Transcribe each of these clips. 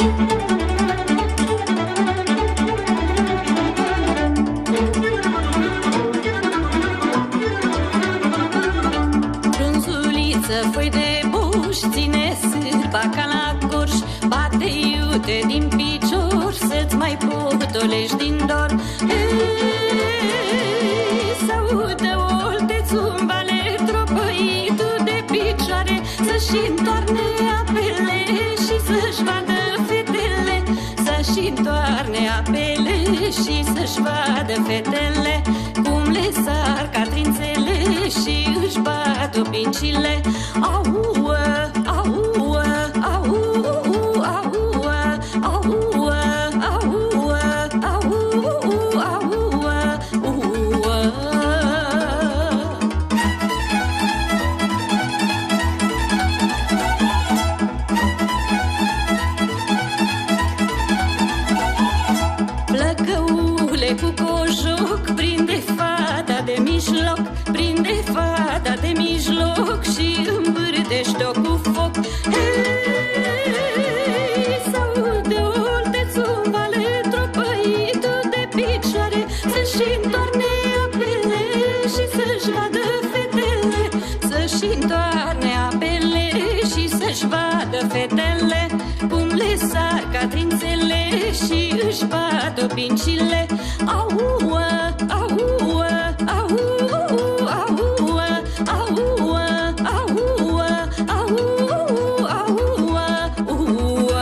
Foi de buș, ține sârba ca la corș, bate iute din picior, să-ți mai potolești din dor. S-aude oltețul în vale, tropăitul de picioare, să-și întoarne apele și să-și vadă fetele, să-și întoarne apele și să-și vadă fetele, cum le sar ca trințele și își bat opincile. Auă, auă, auă, auă, auă, auă, auă, auă, auă. Plăcăule cu cojoc, prinde fata de mijloc, prinde fata de mijloc și îmbârtește-o cu foc. S-aude oltețul în vale, tropăitul de picioare, să-și întoarne apele și să-și vadă fetele, să-și întoarne apele și să-și vadă fetele, cum le sar ca trințele și își bat opincile. Auă, auă, auă, auă, auă, auă, auă, auă, auă.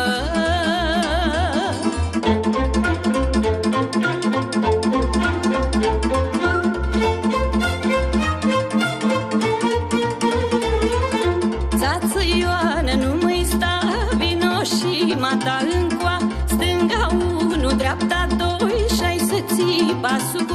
Țață Ioană, nu mai sta, vino și mata încoa, stânga unu, dreapta doi, și ai să ții pasul